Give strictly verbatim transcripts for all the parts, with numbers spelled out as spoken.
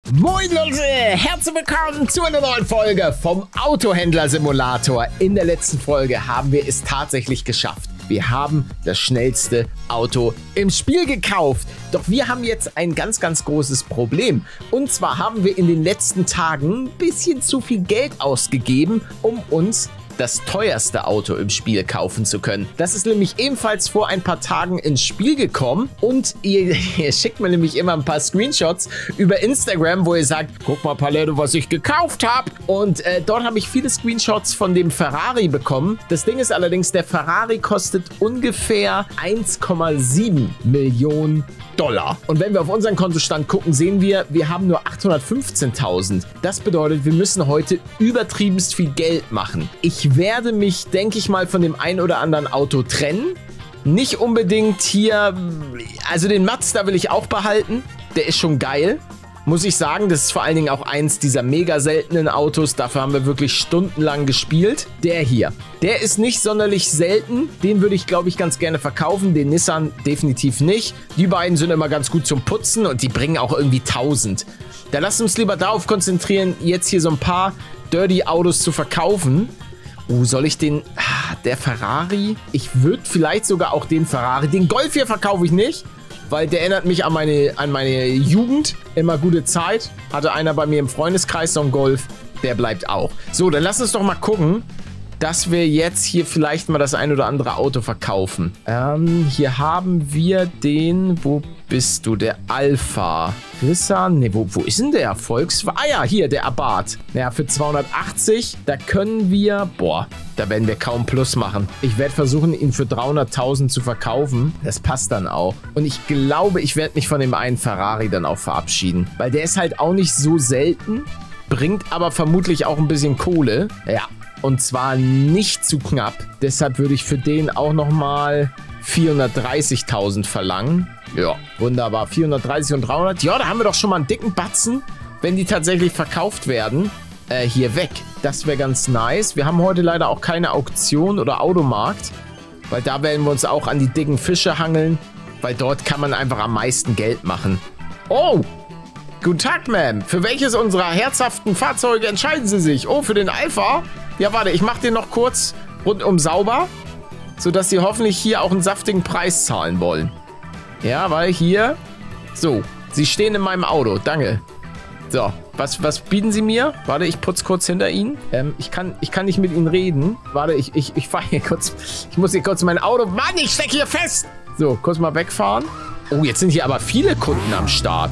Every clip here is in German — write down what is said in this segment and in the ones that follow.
Moin Leute, herzlich willkommen zu einer neuen Folge vom Autohändler-Simulator. In der letzten Folge haben wir es tatsächlich geschafft. Wir haben das schnellste Auto im Spiel gekauft. Doch wir haben jetzt ein ganz, ganz großes Problem. Und zwar haben wir in den letzten Tagen ein bisschen zu viel Geld ausgegeben, um uns das teuerste Auto im Spiel kaufen zu können. Das ist nämlich ebenfalls vor ein paar Tagen ins Spiel gekommen und ihr, ihr schickt mir nämlich immer ein paar Screenshots über Instagram, wo ihr sagt, guck mal Paletto, was ich gekauft habe. Und äh, dort habe ich viele Screenshots von dem Ferrari bekommen. Das Ding ist allerdings, der Ferrari kostet ungefähr eins Komma sieben Millionen Dollar. Und wenn wir auf unseren Kontostand gucken, sehen wir, wir haben nur achthundertfünfzehntausend. Das bedeutet, wir müssen heute übertriebenst viel Geld machen. Ich werde mich, denke ich mal, von dem ein oder anderen Auto trennen. Nicht unbedingt hier, also den Mazda will ich auch behalten. Der ist schon geil. Muss ich sagen, das ist vor allen Dingen auch eins dieser mega seltenen Autos. Dafür haben wir wirklich stundenlang gespielt. Der hier, der ist nicht sonderlich selten. Den würde ich, glaube ich, ganz gerne verkaufen. Den Nissan definitiv nicht. Die beiden sind immer ganz gut zum Putzen und die bringen auch irgendwie tausend. Da lasst uns lieber darauf konzentrieren, jetzt hier so ein paar Dirty-Autos zu verkaufen. Oh, soll ich den... Ah, der Ferrari? Ich würde vielleicht sogar auch den Ferrari... Den Golf hier verkaufe ich nicht. Weil der erinnert mich an meine, an meine Jugend. Immer gute Zeit. Hatte einer bei mir im Freundeskreis so einen Golf. Der bleibt auch. So, dann lass uns doch mal gucken, dass wir jetzt hier vielleicht mal das ein oder andere Auto verkaufen. Ähm, hier haben wir den... Wo bist du? Der Alpha. Nissan? Ne, wo, wo ist denn der? Volkswagen? Ah ja, hier, der Abarth. Naja, für zweihundertachtzig, da können wir... Boah, da werden wir kaum Plus machen. Ich werde versuchen, ihn für dreihunderttausend zu verkaufen. Das passt dann auch. Und ich glaube, ich werde mich von dem einen Ferrari dann auch verabschieden. Weil der ist halt auch nicht so selten, bringt aber vermutlich auch ein bisschen Kohle. Ja, und zwar nicht zu knapp. Deshalb würde ich für den auch nochmal vierhundertdreißigtausend verlangen. Ja, wunderbar. vierhundertdreißig und dreihundert. Ja, da haben wir doch schon mal einen dicken Batzen, wenn die tatsächlich verkauft werden. Äh, hier weg. Das wäre ganz nice. Wir haben heute leider auch keine Auktion oder Automarkt, weil da werden wir uns auch an die dicken Fische hangeln, weil dort kann man einfach am meisten Geld machen. Oh! Guten Tag, Ma'am. Für welches unserer herzhaften Fahrzeuge entscheiden Sie sich? Oh, für den Alpha? Ja, warte, ich mache den noch kurz rundum sauber, sodass Sie hoffentlich hier auch einen saftigen Preis zahlen wollen. Ja, weil hier... So, Sie stehen in meinem Auto. Danke. So, was, was bieten Sie mir? Warte, ich putze kurz hinter Ihnen. Ähm, ich kann, ich kann nicht mit Ihnen reden. Warte, ich, ich, ich fahre hier kurz... Ich muss hier kurz mein Auto... Mann, ich stecke hier fest! So, kurz mal wegfahren. Oh, jetzt sind hier aber viele Kunden am Start.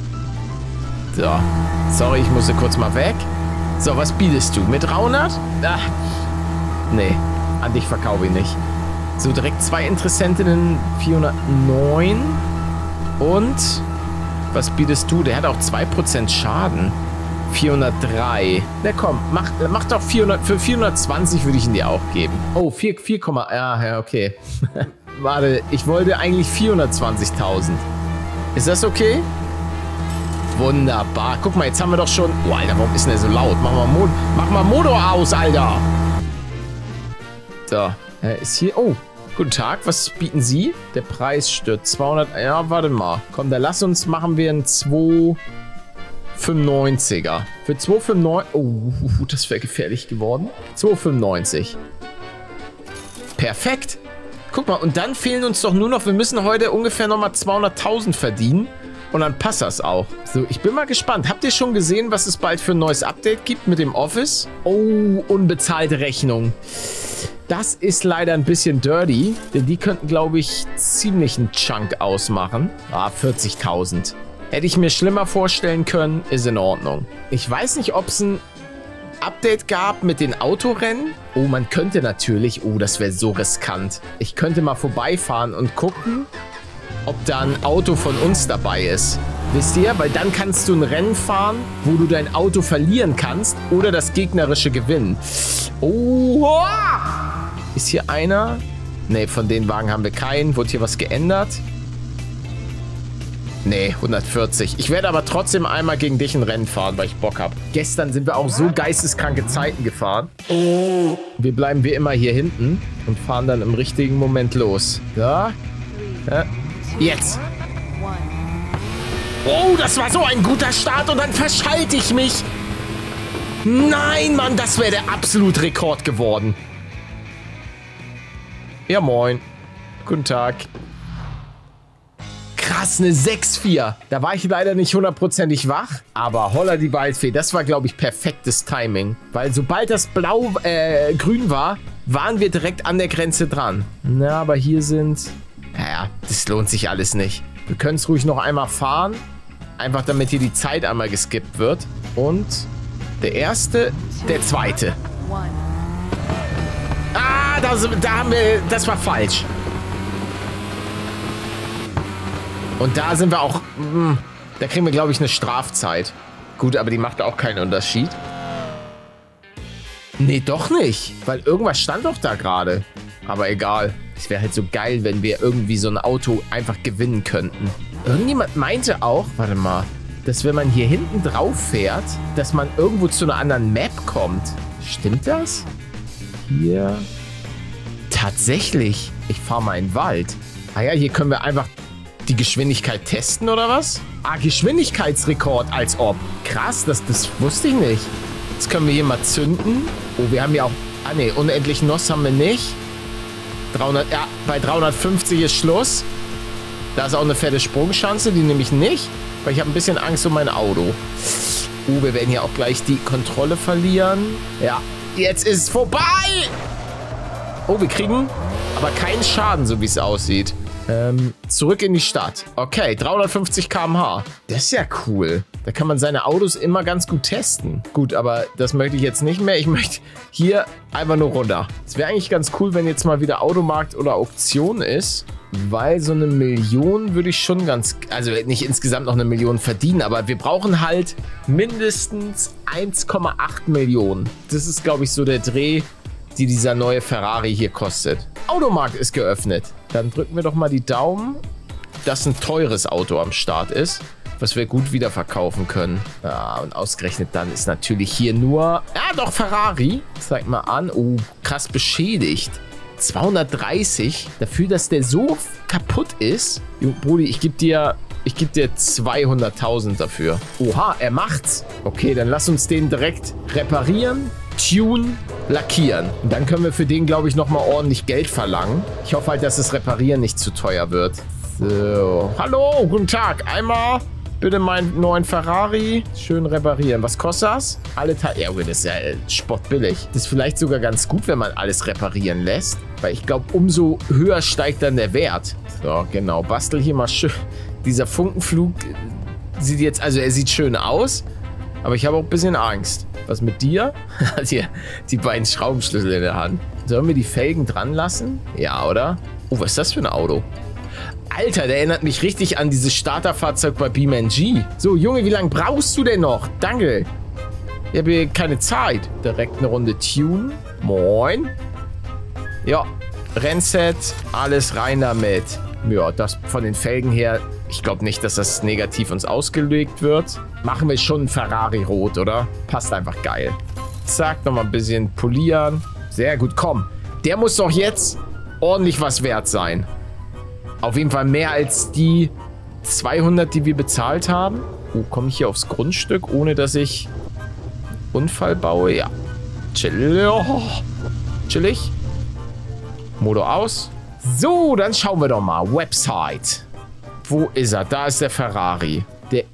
So, sorry, ich musste kurz mal weg. So, was bietest du? Mit dreihundert? Ach, nee, an dich verkaufe ich nicht. So, direkt zwei Interessentinnen, vierhundertneun. Und, was bietest du? Der hat auch zwei Prozent Schaden. vierhundertdrei. Na komm, mach, mach doch vierhundert, für vierhundertzwanzig würde ich ihn dir auch geben. Oh, vier, vier, ja, ja, okay. Warte, ich wollte eigentlich vierhundertzwanzigtausend. Ist das okay? Wunderbar. Guck mal, jetzt haben wir doch schon... Oh, Alter, warum ist denn der so laut? Mach mal, Mo Mach mal Motor aus, Alter. So, äh, ist hier... Oh, guten Tag. Was bieten Sie? Der Preis stört zweihundert... Ja, warte mal. Komm, da lass uns... Machen wir einen zweihundertfünfundneunziger. Für zweihundertfünfundneunzig... Oh, das wäre gefährlich geworden. zweihundertfünfundneunzig. Perfekt. Guck mal, und dann fehlen uns doch nur noch... Wir müssen heute ungefähr nochmal zweihunderttausend verdienen. Und dann passt das auch. So, ich bin mal gespannt. Habt ihr schon gesehen, was es bald für ein neues Update gibt mit dem Office? Oh, unbezahlte Rechnung. Das ist leider ein bisschen dirty. Denn die könnten, glaube ich, ziemlich einen Chunk ausmachen. Ah, vierzigtausend. Hätte ich mir schlimmer vorstellen können. Ist in Ordnung. Ich weiß nicht, ob es ein Update gab mit den Autorennen. Oh, man könnte natürlich... Oh, das wäre so riskant. Ich könnte mal vorbeifahren und gucken, ob da ein Auto von uns dabei ist. Wisst ihr? Weil dann kannst du ein Rennen fahren, wo du dein Auto verlieren kannst oder das gegnerische gewinnen. Oh! Ist hier einer? Ne, von den Wagen haben wir keinen. Wurde hier was geändert? Ne, hundertvierzig. Ich werde aber trotzdem einmal gegen dich ein Rennen fahren, weil ich Bock habe. Gestern sind wir auch so geisteskranke Zeiten gefahren. Wir bleiben wie immer hier hinten und fahren dann im richtigen Moment los. Ja? Ja. Jetzt! Oh, das war so ein guter Start und dann verschalte ich mich. Nein, Mann, das wäre der absolute Rekord geworden. Ja, moin. Guten Tag. Krass, eine sechs vier. Da war ich leider nicht hundertprozentig wach. Aber holla die Waldfee, das war, glaube ich, perfektes Timing. Weil sobald das blau, äh, grün war, waren wir direkt an der Grenze dran. Na, aber hier sind... Naja, das lohnt sich alles nicht. Wir können es ruhig noch einmal fahren. Einfach damit hier die Zeit einmal geskippt wird. Und der erste, der zweite. Ah, da, da haben wir... Das war falsch. Und da sind wir auch... Mh, da kriegen wir, glaube ich, eine Strafzeit. Gut, aber die macht auch keinen Unterschied. Nee, doch nicht. Weil irgendwas stand doch da gerade. Aber egal. Es wäre halt so geil, wenn wir irgendwie so ein Auto einfach gewinnen könnten. Irgendjemand meinte auch... Warte mal. Dass wenn man hier hinten drauf fährt, dass man irgendwo zu einer anderen Map kommt. Stimmt das? Hier... Tatsächlich. Ich fahre mal in den Wald. Ah ja, hier können wir einfach... die Geschwindigkeit testen, oder was? Ah, Geschwindigkeitsrekord, als ob. Krass, das, das wusste ich nicht. Jetzt können wir hier mal zünden. Oh, wir haben ja auch... Ah, ne, unendlich N O S haben wir nicht. dreihundert, ja, bei dreihundertfünfzig ist Schluss. Da ist auch eine fette Sprungschanze, die nehme ich nicht. Weil ich habe ein bisschen Angst um mein Auto. Oh, wir werden hier auch gleich die Kontrolle verlieren. Ja, jetzt ist es vorbei! Oh, wir kriegen aber keinen Schaden, so wie es aussieht. Ähm, zurück in die Stadt. Okay, dreihundertfünfzig Kilometer pro Stunde. Das ist ja cool. Da kann man seine Autos immer ganz gut testen. Gut, aber das möchte ich jetzt nicht mehr. Ich möchte hier einfach nur runter. Es wäre eigentlich ganz cool, wenn jetzt mal wieder Automarkt oder Auktion ist. Weil so eine Million würde ich schon ganz... Also nicht insgesamt noch eine Million verdienen, aber wir brauchen halt mindestens eins Komma acht Millionen. Das ist, glaube ich, so der Dreh, die dieser neue Ferrari hier kostet. Automarkt ist geöffnet. Dann drücken wir doch mal die Daumen, dass ein teures Auto am Start ist, was wir gut wieder verkaufen können. Ja, und ausgerechnet dann ist natürlich hier nur... Ja, doch, Ferrari. Zeig mal an. Oh, krass beschädigt. zweihundertdreißig. Dafür, dass der so kaputt ist. Jo, Brudi, ich gebe dir... Ich gebe dir zweihunderttausend dafür. Oha, er macht's. Okay, dann lass uns den direkt reparieren, tun, lackieren. Und dann können wir für den, glaube ich, nochmal ordentlich Geld verlangen. Ich hoffe halt, dass das Reparieren nicht zu teuer wird. So. Hallo, guten Tag. Einmal bitte meinen neuen Ferrari schön reparieren. Was kostet das? Alle Teile. Ja, das ist ja spottbillig. Das ist vielleicht sogar ganz gut, wenn man alles reparieren lässt. Weil ich glaube, umso höher steigt dann der Wert. So, genau. Bastel hier mal schön. Dieser Funkenflug sieht jetzt, also er sieht schön aus, aber ich habe auch ein bisschen Angst. Was mit dir? Hat hier die beiden Schraubenschlüssel in der Hand. Sollen wir die Felgen dran lassen? Ja, oder? Oh, was ist das für ein Auto? Alter, der erinnert mich richtig an dieses Starterfahrzeug bei BeamNG. So, Junge, wie lange brauchst du denn noch? Danke. Ich habe hier keine Zeit. Direkt eine Runde Tune. Moin. Ja, Rennset, alles rein damit. Ja, das von den Felgen her, ich glaube nicht, dass das negativ uns ausgelegt wird. Machen wir schon ein Ferrari rot, oder? Passt einfach geil. Zack, nochmal ein bisschen polieren. Sehr gut, komm. Der muss doch jetzt ordentlich was wert sein. Auf jeden Fall mehr als die zweihundert, die wir bezahlt haben. Oh, komme ich hier aufs Grundstück, ohne dass ich Unfall baue? Ja. Chill. Oh. Chillig. Motor aus. So, dann schauen wir doch mal. Website. Wo ist er? Da ist der Ferrari. Der...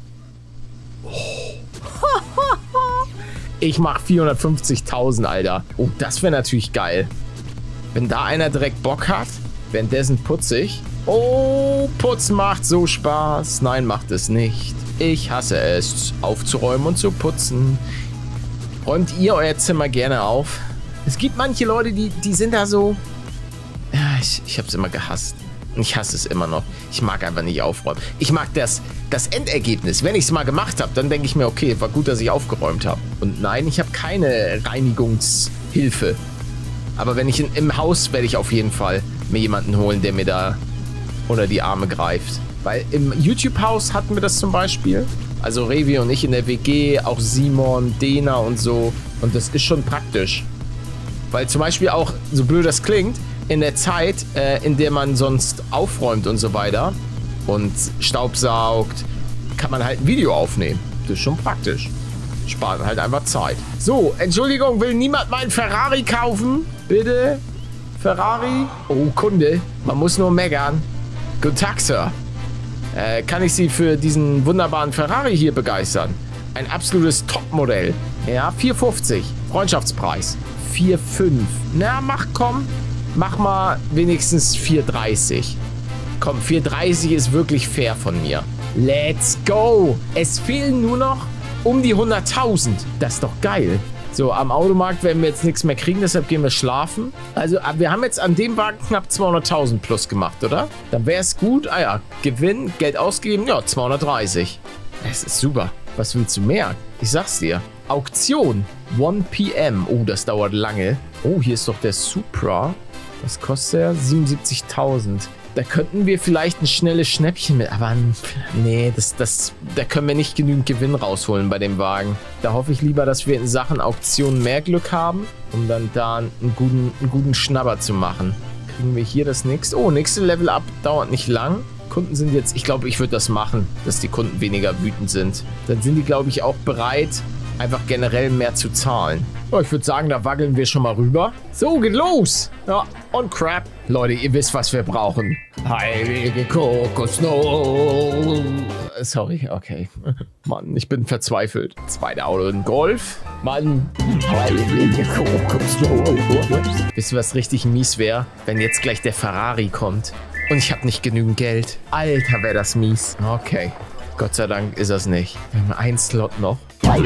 Oh. Ich mach vierhundertfünfzigtausend, Alter. Oh, das wäre natürlich geil. Wenn da einer direkt Bock hat, währenddessen putze ich. Oh, Putz macht so Spaß. Nein, macht es nicht. Ich hasse es, aufzuräumen und zu putzen. Räumt ihr euer Zimmer gerne auf? Es gibt manche Leute, die, die sind da so... Ja, ich, ich habe es immer gehasst. Ich hasse es immer noch. Ich mag einfach nicht aufräumen. Ich mag das, das Endergebnis. Wenn ich es mal gemacht habe, dann denke ich mir, okay, war gut, dass ich aufgeräumt habe. Und nein, ich habe keine Reinigungshilfe. Aber wenn ich in, im Haus, werde ich auf jeden Fall mir jemanden holen, der mir da unter die Arme greift. Weil im YouTube-Haus hatten wir das zum Beispiel. Also Revi und ich in der W G, auch Simon, Dena und so. Und das ist schon praktisch. Weil zum Beispiel auch, so blöd das klingt, in der Zeit, äh, in der man sonst aufräumt und so weiter und staubsaugt, kann man halt ein Video aufnehmen. Das ist schon praktisch. Spart halt einfach Zeit. So, Entschuldigung, will niemand meinen Ferrari kaufen? Bitte? Ferrari? Oh, Kunde. Man muss nur meckern. Guten Tag, Sir. Äh, kann ich Sie für diesen wunderbaren Ferrari hier begeistern? Ein absolutes Topmodell. Ja, vier fünfzig. Freundschaftspreis. vier fünf. Na, mach, komm. Mach mal wenigstens vier dreißig. Komm, vier dreißig ist wirklich fair von mir. Let's go. Es fehlen nur noch um die hunderttausend. Das ist doch geil. So, am Automarkt werden wir jetzt nichts mehr kriegen, deshalb gehen wir schlafen. Also, wir haben jetzt an dem Wagen knapp zweihunderttausend plus gemacht, oder? Dann wäre es gut. Ah ja, Gewinn, Geld ausgegeben, ja, zweihundertdreißig. Das ist super. Was willst du mehr? Ich sag's dir. Auktion. one p m Oh, das dauert lange. Oh, hier ist doch der Supra. Was kostet der? siebenundsiebzigtausend. Da könnten wir vielleicht ein schnelles Schnäppchen mit, aber nee, das, das, da können wir nicht genügend Gewinn rausholen bei dem Wagen. Da hoffe ich lieber, dass wir in Sachen Auktionen mehr Glück haben, um dann da einen guten, einen guten Schnapper zu machen. Kriegen wir hier das nächste? Oh, nächste Level-Up dauert nicht lang. Kunden sind jetzt, ich glaube, ich würde das machen, dass die Kunden weniger wütend sind. Dann sind die, glaube ich, auch bereit, einfach generell mehr zu zahlen. Oh, ich würde sagen, da waggeln wir schon mal rüber. So, geht los. Ja, und Crap. Leute, ihr wisst, was wir brauchen. Heilige Kokosnuss. Sorry, okay. Mann, ich bin verzweifelt. Zweite Auto in Golf. Mann. Heilige Kokosnuss. Wisst ihr, was richtig mies wäre? Wenn jetzt gleich der Ferrari kommt. Und ich habe nicht genügend Geld. Alter, wäre das mies. Okay. Gott sei Dank ist das nicht. Wir haben einen Slot noch.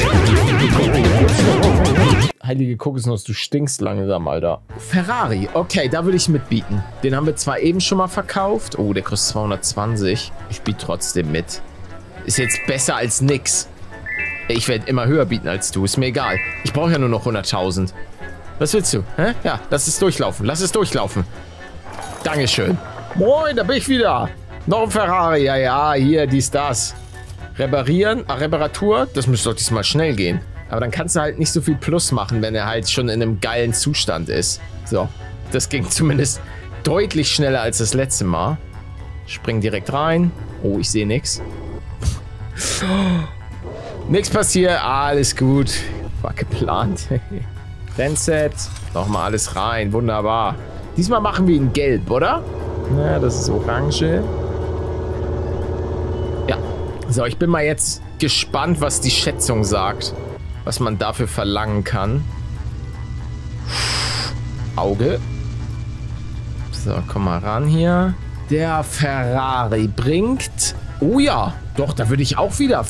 Heilige Kokosnuss, du stinkst langsam, Alter. Ferrari, okay, da würde ich mitbieten. Den haben wir zwar eben schon mal verkauft. Oh, der kostet zweihundertzwanzig. Ich biete trotzdem mit. Ist jetzt besser als nix. Ich werde immer höher bieten als du, ist mir egal. Ich brauche ja nur noch hunderttausend. Was willst du? Hä? Ja, lass es durchlaufen, lass es durchlaufen. Dankeschön. Moin, da bin ich wieder. Noch ein Ferrari, ja, ja, hier, dies, das. Reparieren, ah, Reparatur, das müsste doch diesmal schnell gehen. Aber dann kannst du halt nicht so viel Plus machen, wenn er halt schon in einem geilen Zustand ist. So, das ging zumindest deutlich schneller als das letzte Mal. Spring direkt rein. Oh, ich sehe nichts. Nichts passiert, alles gut. War geplant. Rennset, nochmal alles rein, wunderbar. Diesmal machen wir ihn gelb, oder? Na, das ist orange. Ja. So, ich bin mal jetzt gespannt, was die Schätzung sagt. Was man dafür verlangen kann. Auge. So, komm mal ran hier. Der Ferrari bringt... Oh ja, doch, da würde ich auch wieder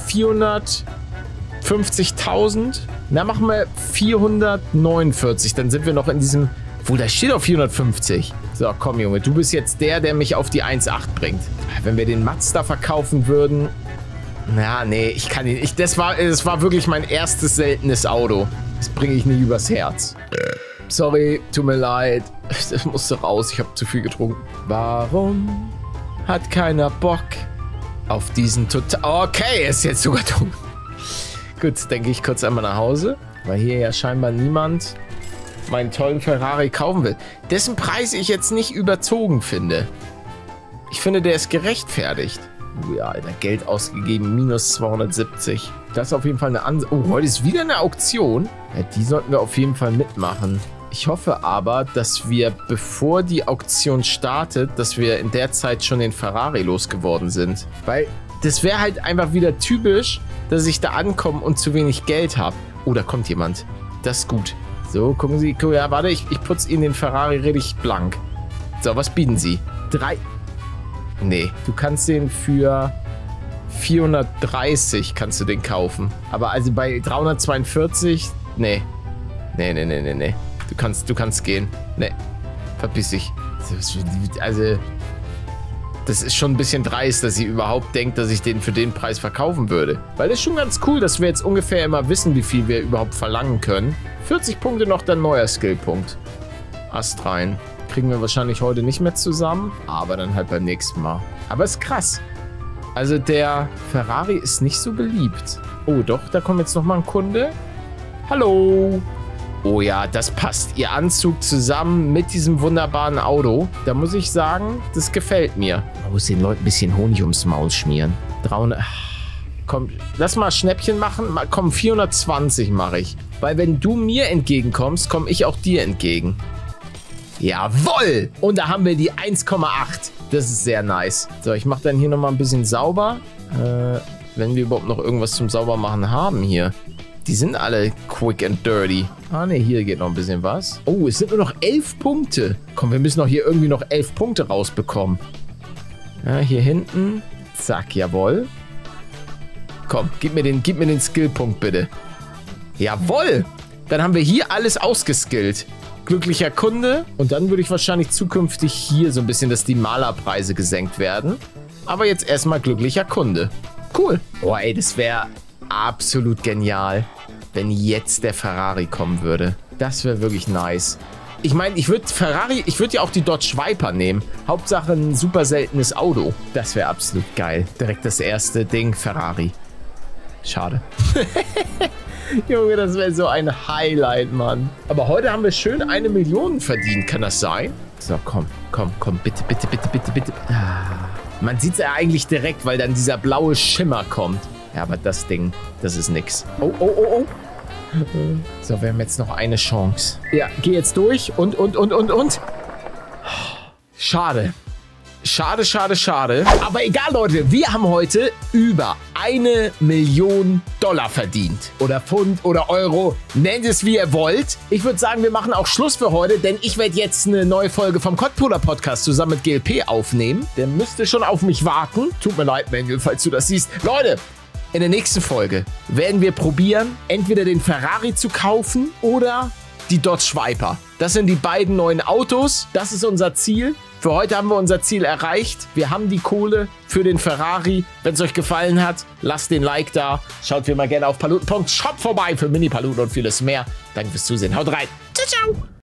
vierhundertfünfzigtausend. Na, machen wir vierhundertneunundvierzig. Dann sind wir noch in diesem... Wo, da steht auf vierhundertfünfzig. So, komm, Junge. Du bist jetzt der, der mich auf die eins Komma acht bringt. Wenn wir den Mazda verkaufen würden... Na, nee, ich kann ihn... Ich, das, war, das war wirklich mein erstes seltenes Auto. Das bringe ich nicht übers Herz. Sorry, tut mir leid. Das musste raus. Ich habe zu viel getrunken. Warum hat keiner Bock auf diesen total... Okay, ist jetzt sogar dumm. Gut, dann gehe ich kurz einmal nach Hause. Weil hier ja scheinbar niemand meinen tollen Ferrari kaufen will. Dessen Preis ich jetzt nicht überzogen finde. Ich finde, der ist gerechtfertigt. Oh ja, Alter, Geld ausgegeben, minus zweihundertsiebzig. Das ist auf jeden Fall eine Ansage. Oh, heute ist wieder eine Auktion. Ja, die sollten wir auf jeden Fall mitmachen. Ich hoffe aber, dass wir, bevor die Auktion startet, dass wir in der Zeit schon den Ferrari losgeworden sind. Weil das wäre halt einfach wieder typisch, dass ich da ankomme und zu wenig Geld habe. Oh, da kommt jemand. Das ist gut. So, gucken Sie. Ja, warte, ich, ich putze Ihnen den Ferrari richtig blank. So, was bieten Sie? Drei... Nee, du kannst den für vierhundertdreißig kannst du den kaufen. Aber also bei dreihundertzweiundvierzig, nee. Nee, nee, nee, nee, nee. Du kannst, du kannst gehen. Nee, verpiss dich. Also, das ist schon ein bisschen dreist, dass sie überhaupt denkt, dass ich den für den Preis verkaufen würde. Weil das ist schon ganz cool, dass wir jetzt ungefähr immer wissen, wie viel wir überhaupt verlangen können. vierzig Punkte noch, dann neuer Skillpunkt. Ast rein. Kriegen wir wahrscheinlich heute nicht mehr zusammen, aber dann halt beim nächsten Mal. Aber ist krass. Also der Ferrari ist nicht so beliebt. Oh doch, da kommt jetzt nochmal ein Kunde. Hallo. Oh ja, das passt. Ihr Anzug zusammen mit diesem wunderbaren Auto. Da muss ich sagen, das gefällt mir. Man muss den Leuten ein bisschen Honig ums Maul schmieren. dreihundert... Komm, lass mal Schnäppchen machen. Mal, komm, vierhundertzwanzig mache ich. Weil wenn du mir entgegenkommst, komme ich auch dir entgegen. Jawohl! Und da haben wir die eins Komma acht. Das ist sehr nice. So, ich mache dann hier nochmal ein bisschen sauber. Äh, wenn wir überhaupt noch irgendwas zum Saubermachen haben hier. Die sind alle quick and dirty. Ah, ne, hier geht noch ein bisschen was. Oh, es sind nur noch elf Punkte. Komm, wir müssen doch hier irgendwie noch elf Punkte rausbekommen. Ja, hier hinten. Zack, jawohl. Komm, gib mir den, gib mir den Skillpunkt bitte. Jawohl! Dann haben wir hier alles ausgeskillt. Glücklicher Kunde. Und dann würde ich wahrscheinlich zukünftig hier so ein bisschen, dass die Malerpreise gesenkt werden. Aber jetzt erstmal glücklicher Kunde. Cool. Oh, ey, das wäre absolut genial, wenn jetzt der Ferrari kommen würde. Das wäre wirklich nice. Ich meine, ich würde Ferrari, ich würde ja auch die Dodge Viper nehmen. Hauptsache ein super seltenes Auto. Das wäre absolut geil. Direkt das erste Ding, Ferrari. Schade. Junge, das wäre so ein Highlight, Mann. Aber heute haben wir schön eine Million verdient. Kann das sein? So, komm, komm, komm. Bitte, bitte, bitte, bitte, bitte. Ah. Man sieht es ja eigentlich direkt, weil dann dieser blaue Schimmer kommt. Ja, aber das Ding, das ist nix. Oh, oh, oh, oh. So, wir haben jetzt noch eine Chance. Ja, geh jetzt durch und, und, und, und, und. Schade. Schade, schade, schade. Aber egal, Leute, wir haben heute über eine Million Dollar verdient. Oder Pfund oder Euro. Nennt es, wie ihr wollt. Ich würde sagen, wir machen auch Schluss für heute, denn ich werde jetzt eine neue Folge vom Kottbruder Podcast zusammen mit G L P aufnehmen. Der müsste schon auf mich warten. Tut mir leid, Manuel, falls du das siehst. Leute, in der nächsten Folge werden wir probieren, entweder den Ferrari zu kaufen oder die Dodge Viper. Das sind die beiden neuen Autos. Das ist unser Ziel. Für heute haben wir unser Ziel erreicht. Wir haben die Kohle für den Ferrari. Wenn es euch gefallen hat, lasst den Like da. Schaut wie immer gerne auf paluten punkt shop vorbei für Mini-Paluten und vieles mehr. Danke fürs Zusehen. Haut rein. Ciao, ciao.